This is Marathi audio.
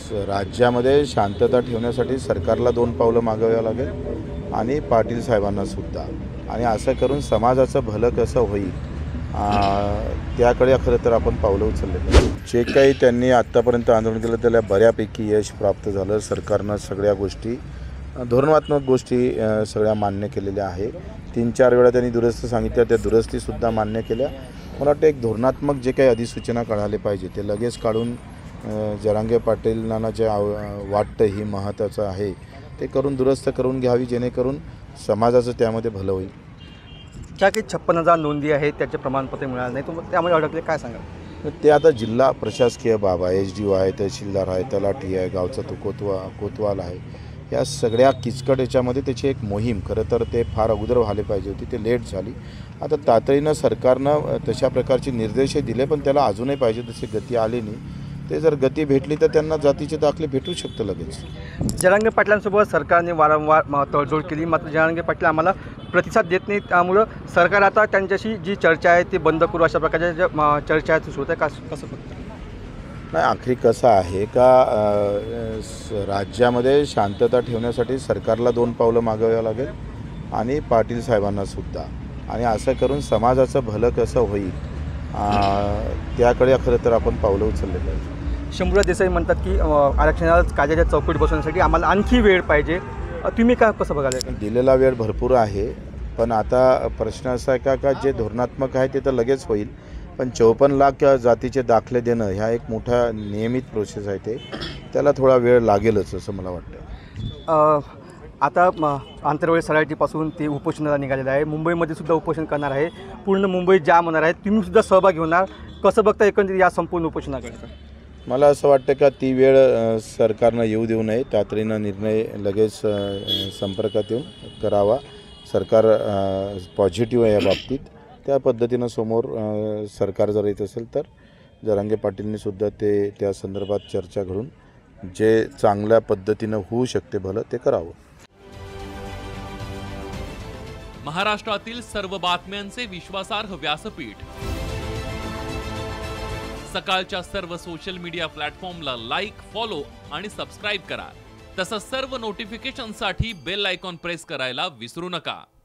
राज्यामध्ये शांतता ठेवण्यासाठी सरकारला 2 पावलं मागावे लागेल आणि पाटील साहेबांना सुद्धा, आणि असं करून समाजाचं भलं कसं होईल त्याकडे खरं तर आपण पावलं उचलले पाहिजे. जे काही त्यांनी आत्तापर्यंत आंदोलन केलं त्याला बऱ्यापैकी यश प्राप्त झालं. सरकारनं सगळ्या गोष्टी धोरणात्मक गोष्टी सगळ्या मान्य केलेल्या आहे. 3-4 वेळा त्यांनी दुरुस्ती सांगितल्या, त्या दुरुस्तीसुद्धा मान्य केल्या. मला वाटतं एक धोरणात्मक जे काही अधिसूचना काढायला पाहिजे ते लगेच काढून जरांगे पाटीलांना जे वाटतं ही महत्त्वाचं आहे ते करून दुरुस्त करून घ्यावी, जेणेकरून समाजाचं त्यामध्ये भलं होईल. ज्या काही 56,000 नोंदी आहेत त्याचे प्रमाणपत्र मिळालं नाही, तर त्यामध्ये अडकले, काय सांगाल? ते आता जिल्हा प्रशासकीय बाब आहे, SDO आहे, तहसीलदार आहे, तलाठी आहे, गावचा तो कोतवाल आहे, या सगळ्या किचकट याच्यामध्ये त्याची एक मोहीम खरं तर ते फार अगोदर व्हायला पाहिजे होती, ते लेट झाली. आता तातडीनं सरकारनं तशा प्रकारचे निर्देशही दिले, पण त्याला अजूनही पाहिजे तशी गती आली नाही. ते जर गती भेटली तर त्यांना जातीचे दाखले भेटू शकतं लगेच. जरांगे पाटलांसोबत सरकारने वारंवार तडजोड केली, मात्र जरांगे पाटील आम्हाला प्रतिसाद देत नाही. त्यामुळं सरकार आता त्यांच्याशी जी चर्चा आहे ती बंद करू अशा प्रकारच्या ज्या चर्चा आहेत सुरू आहे, कसं बघतं? नाही, आखरी कसं आहे का राज्यामध्ये शांतता ठेवण्यासाठी सरकारला 2 पावलं मागावे लागेल आणि पाटील साहेबांना सुद्धा, आणि असं करून समाजाचं भलं कसं होईल त्याकडे खरं तर आपण पावलं उचलले पाहिजे. शंभूराज देसाई म्हणतात की आरक्षणाला कायद्याच्या चौकटीत बसवण्यासाठी आम्हाला आणखी वेळ पाहिजे. तुम्ही काय कसं बघायला? दिलेला वेळ भरपूर आहे, पण आता प्रश्न असा आहे का जे धोरणात्मक आहे ते तर लगेच होईल, पण 54 लाख जातीचे दाखले देणं ह्या एक मोठा नियमित प्रोसेस आहे, त्याला थोडा वेळ लागेलच असं मला वाटतं. आता आंतरवळी सराटीपासून ते उपोषणाला निघालेलं आहे. मुंबईमध्ये सुद्धा उपोषण करणार आहे. पूर्ण मुंबई जाम होणार आहे. तुम्ही सुद्धा सहभागी होणार. कसं बघता एकंदरीत या संपूर्ण उपोषणाकडे? मला असं वाटतं का ती वेळ सरकारनं येऊ देऊ नये. तातडीनं निर्णय लगेच संपर्कात येऊन करावा. सरकार पॉझिटिव्ह आहे या बाबतीत. त्या पद्धतीनं समोर सरकार जर येत असेल तर जरांगे पाटीलनी सुद्धा ते त्या संदर्भात चर्चा घडून जे चांगल्या पद्धतीनं होऊ शकते भलं ते करावं. महाराष्ट्रातील सर्व बातम्यांचे विश्वासार्ह व्यासपीठ, सकाळच्या सर्व सोशल मीडिया प्लॅटफॉर्मला लाईक, फॉलो आणि सबस्क्राईब करा. तसंच सर्व नोटिफिकेशनसाठी बेल आयकॉन प्रेस करायला विसरू नका.